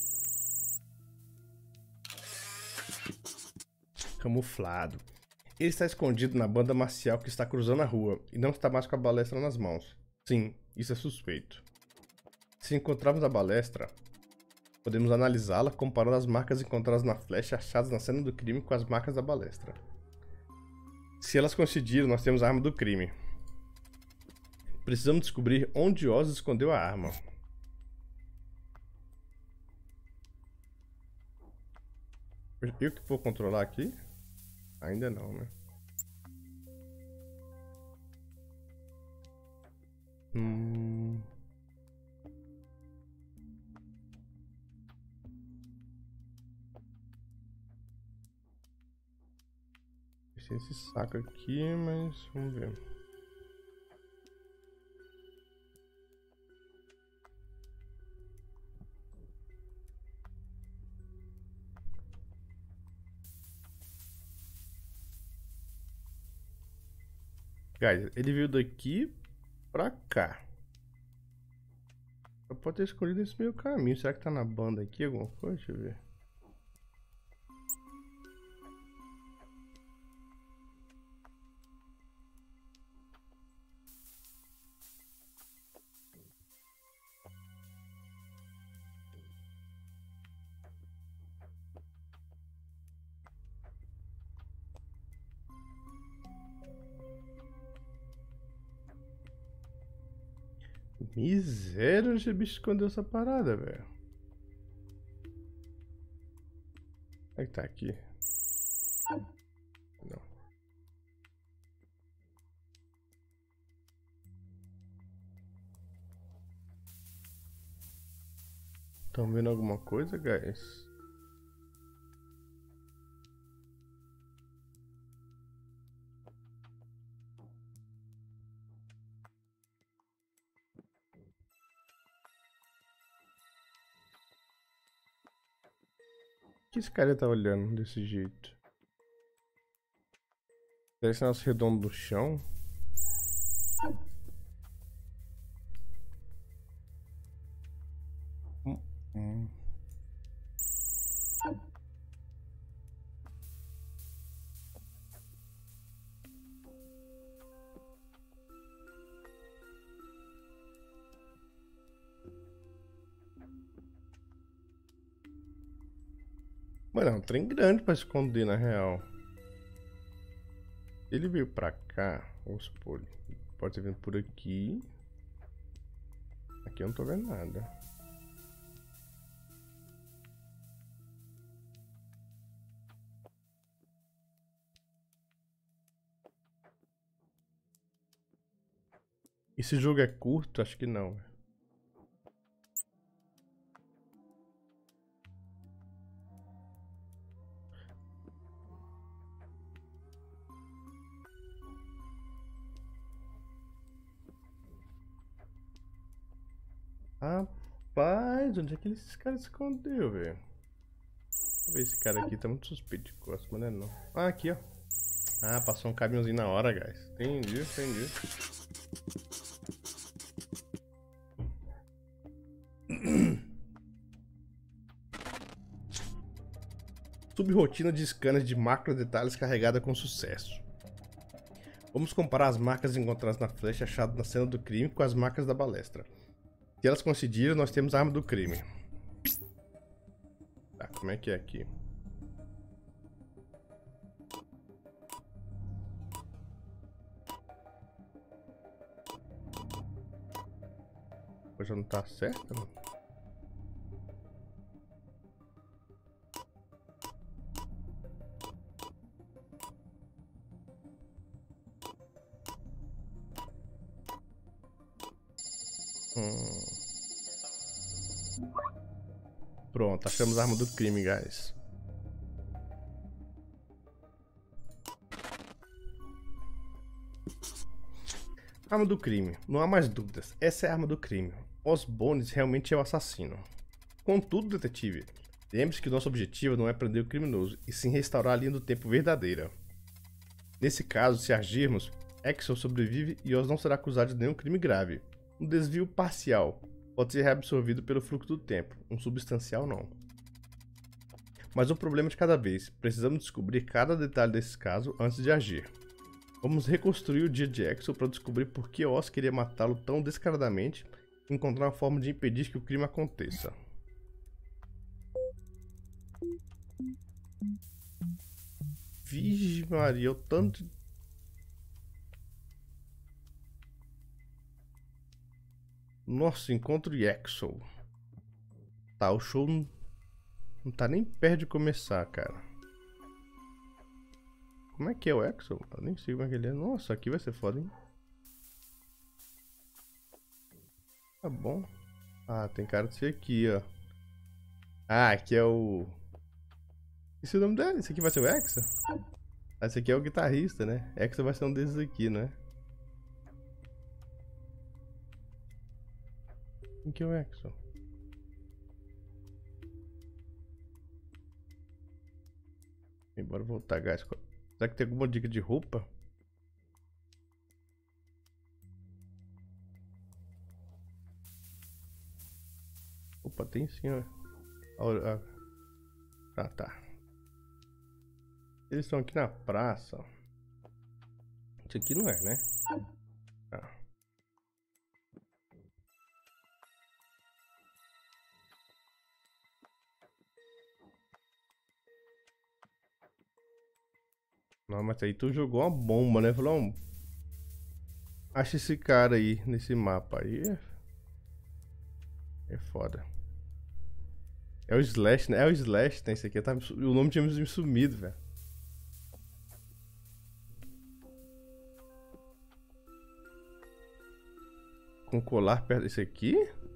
Camuflado. Ele está escondido na banda marcial que está cruzando a rua e não está mais com a balestra nas mãos. Sim, isso é suspeito. Se encontrarmos a balestra, podemos analisá-la comparando as marcas encontradas na flecha achadas na cena do crime com as marcas da balestra. Se elas coincidirem, nós temos a arma do crime. Precisamos descobrir onde Oz escondeu a arma. Eu que vou controlar aqui? Ainda não, né? Hum... Esse saco aqui, mas vamos ver. Guys, ele veio daqui pra cá. Eu pode ter escolhido esse meio caminho. Será que tá na banda aqui alguma coisa? Deixa eu ver. Miséria, onde o bicho escondeu essa parada, velho. Como é que tá aqui? Não. Estão vendo alguma coisa, guys? O que esse cara tá olhando desse jeito? Parece nosso redondo do chão. Hum, hum. Mano, é um trem grande pra esconder, na real. Ele veio pra cá, vamos supor. Pode ter vindo por aqui. Aqui eu não tô vendo nada. Esse jogo é curto? Acho que não. Rapaz, onde é que esse cara se escondeu, velho? Deixa eu ver, esse cara aqui tá muito suspeito de costas, mas não é não. Ah, aqui, ó. Ah, passou um caminhãozinho na hora, guys. Entendi, entendi. Subrotina de scanner de macro detalhes carregada com sucesso. Vamos comparar as marcas encontradas na flecha achada na cena do crime com as marcas da balestra. Se elas coincidirem, nós temos a arma do crime. Tá, como é que é aqui? Coisa não tá certa, não? Hum. Pronto, achamos a arma do crime, guys. Arma do crime. Não há mais dúvidas. Essa é a arma do crime. Osborne realmente é o assassino. Contudo, detetive, lembre-se que nosso objetivo não é prender o criminoso, e sim restaurar a linha do tempo verdadeira. Nesse caso, se agirmos, Axel sobrevive e Oz não será acusado de nenhum crime grave. Um desvio parcial pode ser reabsorvido pelo fluxo do tempo, um substancial não. Mas o problema é de cada vez. Precisamos descobrir cada detalhe desse caso antes de agir. Vamos reconstruir o dia de Axel para descobrir por que Oz queria matá-lo tão descaradamente e encontrar uma forma de impedir que o crime aconteça. Vixe Maria, o tanto de... Nossa, encontro de Axel. Tá, o show não, não tá nem perto de começar, cara. Como é que é o Axel? Eu nem sei como é que ele é. Nossa, aqui vai ser foda, hein? Tá bom. Ah, tem cara de ser aqui, ó. Ah, aqui é o... Esse é o nome dele? Esse aqui vai ser o Axel? Ah, esse aqui é o guitarrista, né? Axel vai ser um desses aqui, né? Quem que é o Axel? Bora voltar, guys. Será que tem alguma dica de roupa? Opa, tem sim, ó. Ah, tá, tá. Eles estão aqui na praça. Isso aqui não é, né? Tá. Não, mas aí tu jogou uma bomba, né? Falou, um... acha esse cara aí, nesse mapa aí. É foda. É o Slash, né? É o Slash, né? Esse aqui tá... O nome tinha me sumido, velho. Com colar perto desse aqui?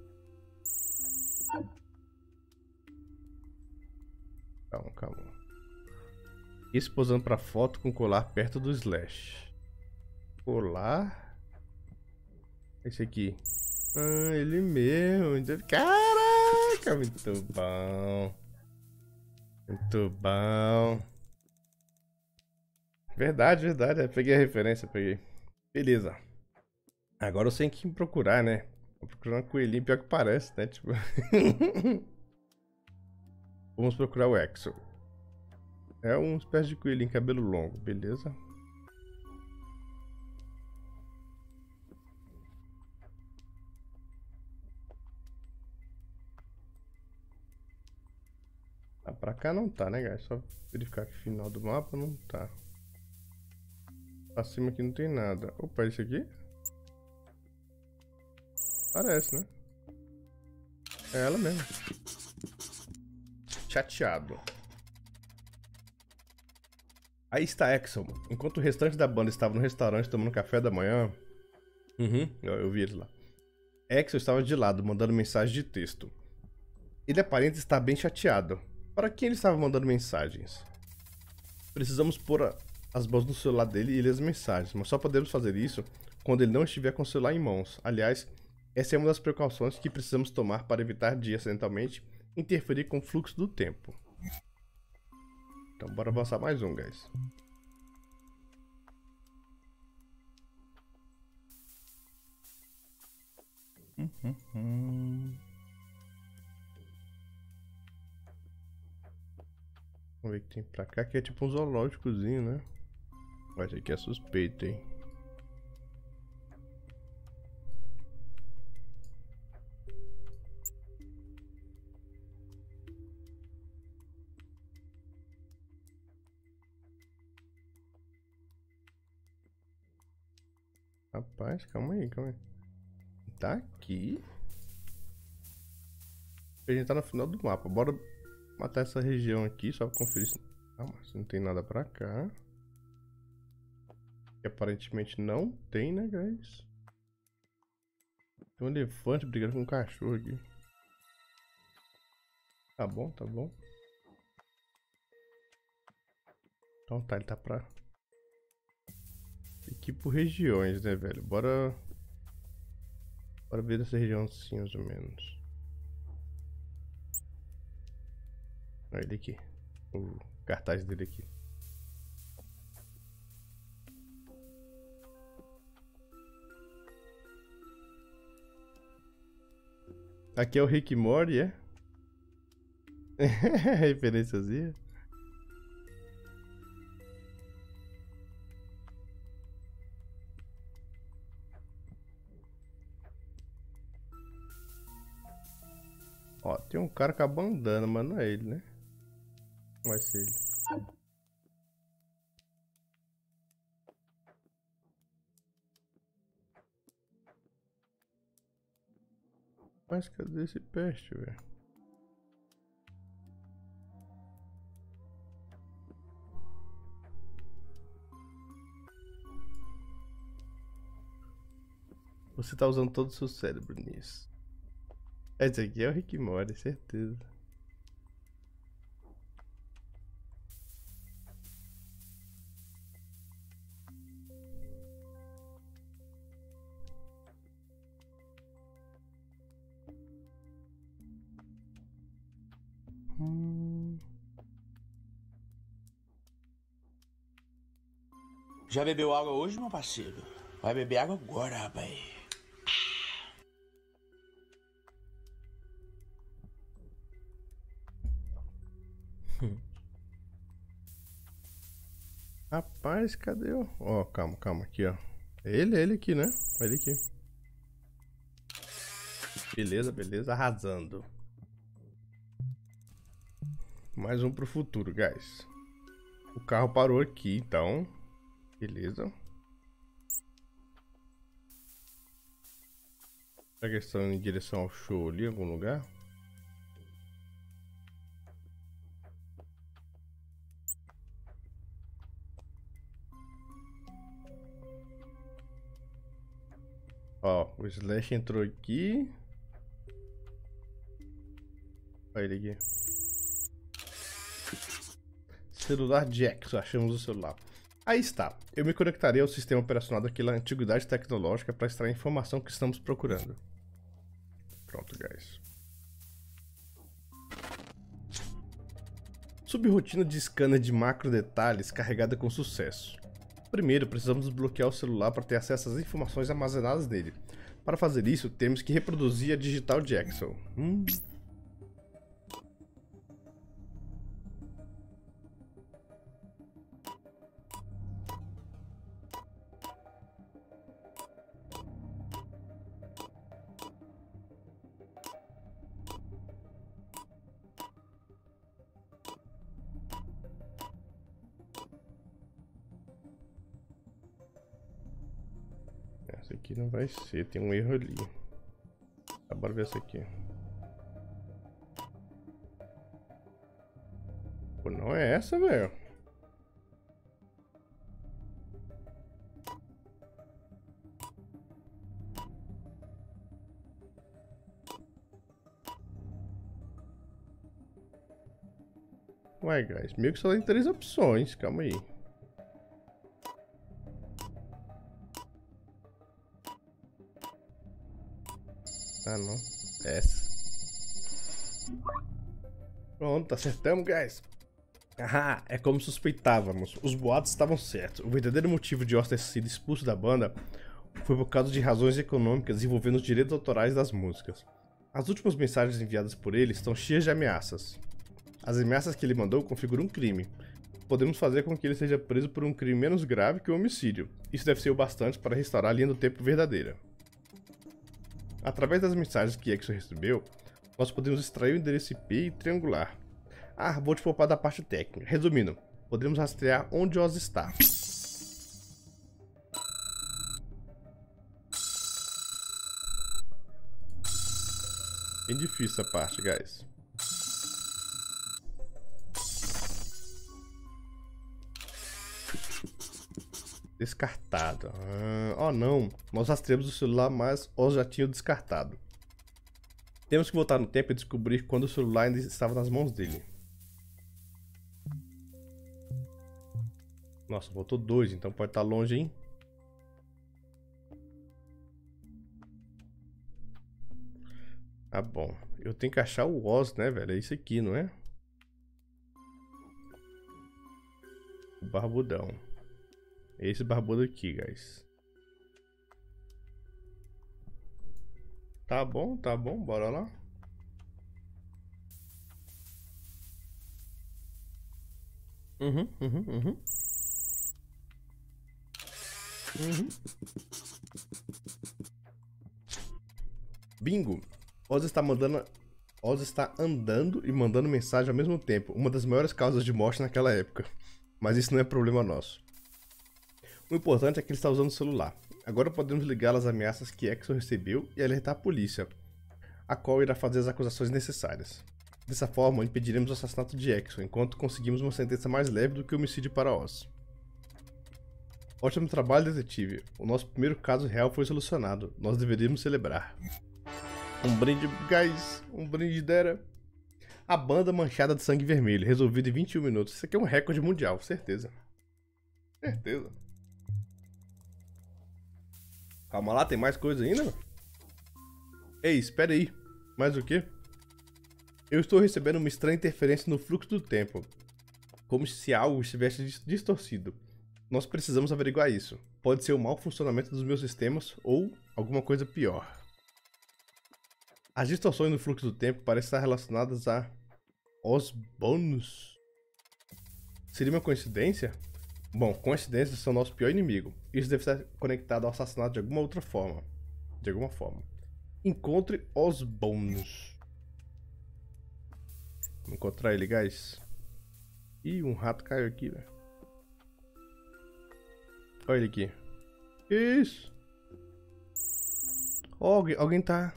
Calma, calma. Esse posando pra foto com colar perto do Slash. Colar. Esse aqui. Ah, ele mesmo. Caraca, muito bom. Muito bom. Verdade, verdade. Eu peguei a referência, peguei. Beleza. Agora eu sei quem procurar, né? Vou procurar um coelhinho pior que parece, né? Tipo... Vamos procurar o Axel. É uma espécie de coelhinho cabelo longo, beleza? Ah, pra cá não tá, né, guys? Só verificar que final do mapa não tá. Pra cima aqui não tem nada. Opa, isso aqui? Parece, né? É ela mesmo. Chateado. Aí está Axel. Enquanto o restante da banda estava no restaurante tomando café da manhã... Uhum, eu, eu vi ele lá. Axel estava de lado, mandando mensagem de texto. Ele aparenta estar bem chateado. Para quem ele estava mandando mensagens? Precisamos pôr a, as mãos no celular dele e ler as mensagens, mas só podemos fazer isso quando ele não estiver com o celular em mãos. Aliás, Essa é uma das precauções que precisamos tomar para evitar de acidentalmente interferir com o fluxo do tempo. Então bora avançar mais um, guys. Hum, hum, hum. Vamos ver o que tem pra cá, que é tipo um zoológicozinho, né? Mas esse aqui é suspeito, hein? Rapaz, calma aí, calma aí. Tá aqui? A gente tá no final do mapa. Bora matar essa região aqui, só pra conferir se... Calma, se não tem nada pra cá. Que aparentemente não tem, né, guys? Tem um elefante brigando com um cachorro aqui. Tá bom, tá bom. Então tá, ele tá pra... Aqui por regiões, né, velho? Bora... Bora ver essa região assim, mais ou menos. Olha ele aqui. O cartaz dele aqui. Aqui é o Rick Morty, é? Referenciazinha. Ó, tem um cara com a bandana, mas não é ele, né? Não vai ser ele. Mas cadê esse peste, velho? Você tá usando todo o seu cérebro nisso. Esse aqui é o Rick Morty, certeza. Hum. Já bebeu água hoje, meu parceiro? Vai beber água agora, rapaz. Rapaz, cadê o... Ó, calma, calma, aqui, ó. Ele, ele aqui, né? Ele aqui. Beleza, beleza, arrasando. Mais um pro futuro, guys. O carro parou aqui, então. Beleza. Será que eles estão em direção ao show ali, em algum lugar? Ó, o Slash entrou aqui. Olha ele aqui. Celular Jackson, achamos o celular. Aí está. Eu me conectarei ao sistema operacional daquela antiguidade tecnológica para extrair a informação que estamos procurando. Pronto, guys. Subrotina de scanner de macro detalhes carregada com sucesso. Primeiro, precisamos desbloquear o celular para ter acesso às informações armazenadas nele. Para fazer isso, temos que reproduzir a digital Jackson. Hum. Essa aqui não vai ser, tem um erro ali. Tá, bora ver essa aqui. Pô, não é essa, velho. Ué, guys, meio que só tem três opções, calma aí. Ah, não. Essa. Pronto, acertamos, guys. Ah, é como suspeitávamos. Os boatos estavam certos. O verdadeiro motivo de Oz ter sido expulso da banda foi por causa de razões econômicas envolvendo os direitos autorais das músicas. As últimas mensagens enviadas por ele estão cheias de ameaças. As ameaças que ele mandou configuram um crime. Podemos fazer com que ele seja preso por um crime menos grave que o homicídio. Isso deve ser o bastante para restaurar a linha do tempo verdadeira. Através das mensagens que Exo recebeu, nós podemos extrair o endereço I P e triangular. Ah, vou te poupar da parte técnica. Resumindo, podemos rastrear onde Oz está. Bem difícil essa parte, guys. Descartado. Ah, oh não, nós rastreamos o celular, mas Oz já tinha o descartado. Temos que voltar no tempo e descobrir quando o celular ainda estava nas mãos dele. Nossa, voltou dois, então pode estar longe, hein? Tá bom. Eu tenho que achar o Oz, né, velho? É isso aqui, não é? O barbudão. É esse barbudo aqui, guys. Tá bom, tá bom. Bora lá. Uhum, uhum, uhum. Uhum. Bingo. Oz está mandando... Oz está andando e mandando mensagem ao mesmo tempo. Uma das maiores causas de morte naquela época. Mas isso não é problema nosso. O importante é que ele está usando o celular. Agora podemos ligar as ameaças que Exo recebeu e alertar a polícia, a qual irá fazer as acusações necessárias. Dessa forma, impediremos o assassinato de Exo, enquanto conseguimos uma sentença mais leve do que o homicídio para Oz. Ótimo trabalho, detetive. O nosso primeiro caso real foi solucionado. Nós deveríamos celebrar. Um brinde, guys. Um brinde dera. A banda manchada de sangue vermelho, resolvido em vinte e um minutos. Isso aqui é um recorde mundial, certeza. Certeza. Calma lá, tem mais coisa ainda? Ei, espera aí. Mais o quê? Eu estou recebendo uma estranha interferência no fluxo do tempo. Como se algo estivesse distorcido. Nós precisamos averiguar isso. Pode ser o mau funcionamento dos meus sistemas ou alguma coisa pior. As distorções no fluxo do tempo parecem estar relacionadas a Oz Bonus. Seria uma coincidência? Bom, coincidências são nosso pior inimigo. Isso deve estar conectado ao assassinato de alguma outra forma. De alguma forma. Encontre Oz Bonus. Vamos encontrar ele, guys. Ih, um rato caiu aqui, velho. Olha ele aqui. Que isso? Oh, alguém, alguém tá...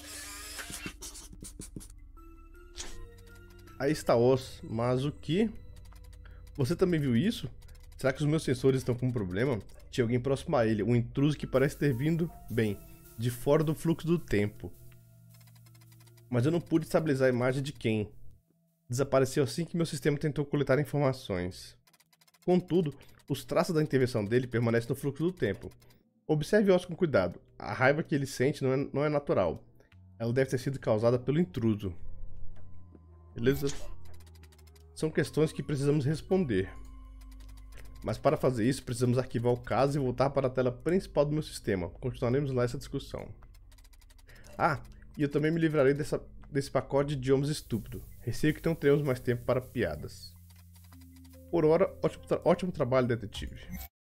Aí está Oz. Mas o que? Você também viu isso? Será que os meus sensores estão com um problema? Tinha alguém próximo a ele, um intruso que parece ter vindo, bem, de fora do fluxo do tempo. Mas eu não pude estabilizar a imagem de quem. Desapareceu assim que meu sistema tentou coletar informações. Contudo, os traços da intervenção dele permanecem no fluxo do tempo. Observe Oz com cuidado. A raiva que ele sente não é, não é natural. Ela deve ter sido causada pelo intruso. Beleza? São questões que precisamos responder. Mas para fazer isso, precisamos arquivar o caso e voltar para a tela principal do meu sistema. Continuaremos lá essa discussão. Ah, e eu também me livrarei dessa, desse pacote de idiomas estúpido. Receio que não teremos mais tempo para piadas. Por hora, ótimo, tra ótimo trabalho, detetive.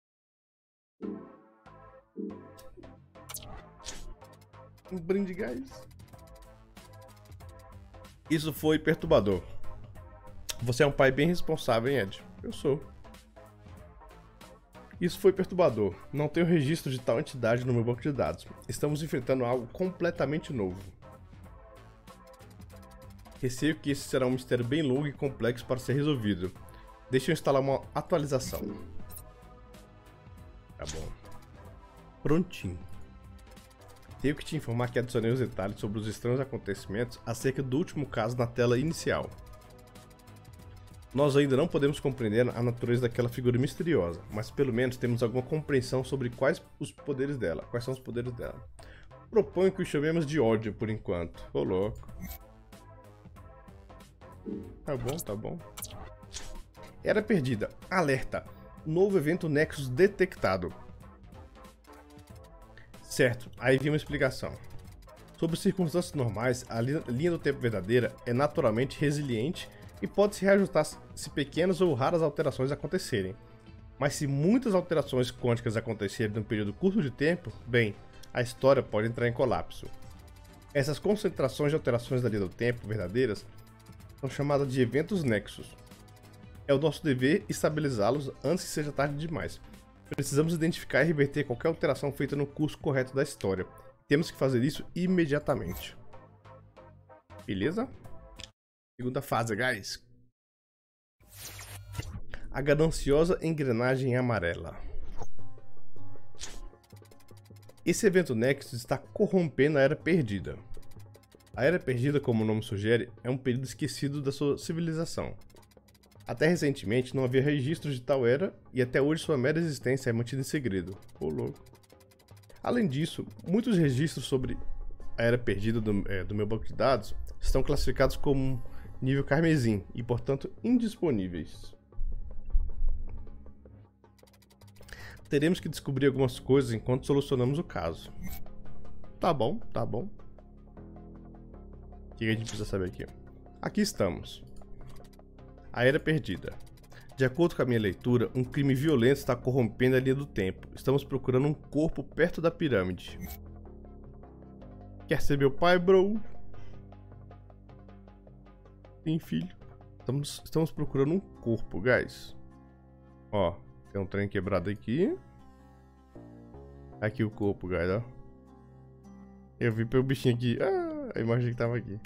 Um brinde, guys. Isso foi perturbador. Você é um pai bem responsável, hein, Ed? Eu sou. Isso foi perturbador. Não tenho registro de tal entidade no meu banco de dados. Estamos enfrentando algo completamente novo. Receio que esse será um mistério bem longo e complexo para ser resolvido. Deixa eu instalar uma atualização. Tá bom. Prontinho. Tenho que te informar que adicionei os detalhes sobre os estranhos acontecimentos acerca do último caso na tela inicial. Nós ainda não podemos compreender a natureza daquela figura misteriosa, mas pelo menos temos alguma compreensão sobre quais os poderes dela, quais são os poderes dela. Proponho que o chamemos de ódio por enquanto. Ô, louco. Tá bom, tá bom. Era perdida. Alerta. Novo evento Nexus detectado. Certo, aí vi uma explicação. Sob circunstâncias normais, a linha do tempo verdadeira é naturalmente resiliente e pode se reajustar se pequenas ou raras alterações acontecerem. Mas se muitas alterações quânticas acontecerem num período curto de tempo, bem, a história pode entrar em colapso. Essas concentrações de alterações da linha do tempo verdadeiras são chamadas de eventos nexus. É o nosso dever estabilizá-los antes que seja tarde demais. Precisamos identificar e reverter qualquer alteração feita no curso correto da história. Temos que fazer isso imediatamente. Beleza? Segunda fase, guys. A gananciosa engrenagem amarela. Esse evento Nexus está corrompendo a Era Perdida. A Era Perdida, como o nome sugere, é um período esquecido da sua civilização. Até recentemente não havia registros de tal era e até hoje sua mera existência é mantida em segredo. Ô, louco. Além disso, muitos registros sobre a Era Perdida do, é, do meu banco de dados estão classificados como nível carmesim e, portanto, indisponíveis. Teremos que descobrir algumas coisas enquanto solucionamos o caso. Tá bom, tá bom. O que a gente precisa saber aqui? Aqui estamos. A Era Perdida. De acordo com a minha leitura, um crime violento está corrompendo a linha do tempo. Estamos procurando um corpo perto da pirâmide. Quer ser meu pai, bro? Sim, filho. Estamos, estamos procurando um corpo, guys. Ó, tem um trem quebrado aqui. Aqui o corpo, guys, ó. Eu vi pelo bichinho aqui. Ah, a imagem que tava aqui.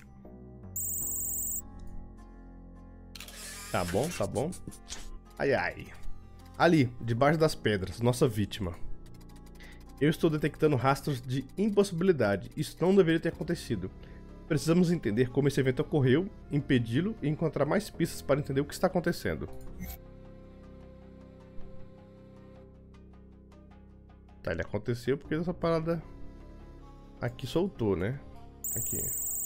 Tá bom, tá bom. Ai, ai. Ali, debaixo das pedras, nossa vítima. Eu estou detectando rastros de impossibilidade. Isso não deveria ter acontecido. Precisamos entender como esse evento ocorreu, impedi-lo e encontrar mais pistas para entender o que está acontecendo. Tá, ele aconteceu porque essa parada aqui soltou, né? Aqui.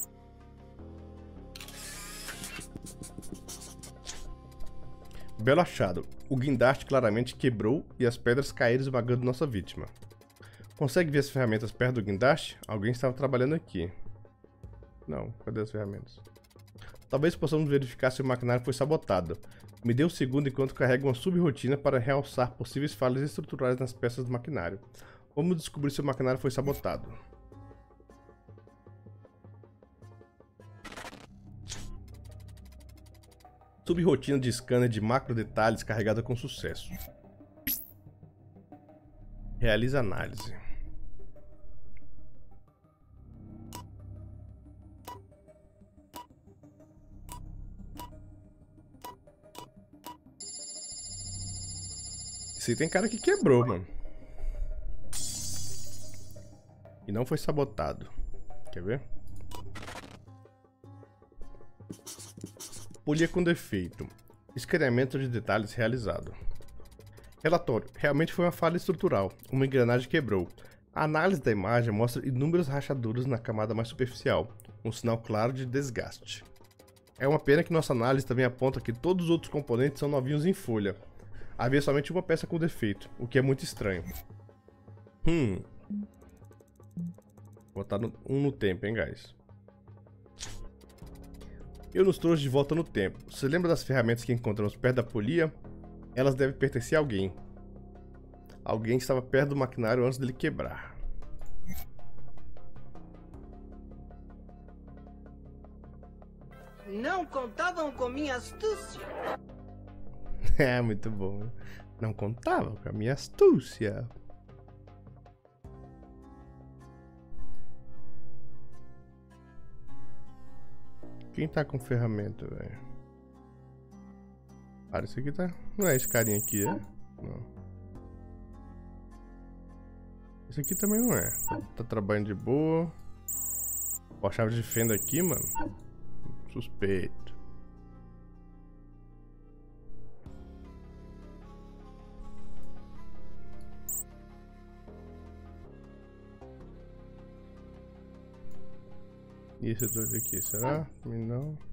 Belo achado. O guindaste claramente quebrou e as pedras caíram esmagando nossa vítima. Consegue ver as ferramentas perto do guindaste? Alguém estava trabalhando aqui. Não, cadê as ferramentas? Talvez possamos verificar se o maquinário foi sabotado. Me dê um segundo enquanto carrego uma subrotina para realçar possíveis falhas estruturais nas peças do maquinário. Vamos descobrir se o maquinário foi sabotado. Subrotina de scanner de macro detalhes carregada com sucesso. Realiza análise. Esse aí tem cara que quebrou, mano. E não foi sabotado. Quer ver? Polia com defeito. Escaneamento de detalhes realizado. Relatório. Realmente foi uma falha estrutural. Uma engrenagem quebrou. A análise da imagem mostra inúmeras rachaduras na camada mais superficial. Um sinal claro de desgaste. É uma pena que nossa análise também aponta que todos os outros componentes são novinhos em folha. Havia somente uma peça com defeito, o que é muito estranho. Hum. Vou botar no, um no tempo, hein, guys. Eu nos trouxe de volta no tempo. Você lembra das ferramentas que encontramos perto da polia? Elas devem pertencer a alguém. Alguém estava perto do maquinário antes dele quebrar. Não contavam com minha astúcia. É, muito bom. Não contavam com a minha astúcia. Quem tá com ferramenta, velho? Para, isso aqui tá... Não é esse carinha aqui, é? Não. Esse aqui também não é. Tá, tá trabalhando de boa. Ó, a chave de fenda aqui, mano. Suspeito. E esse dois aqui, será? Também não.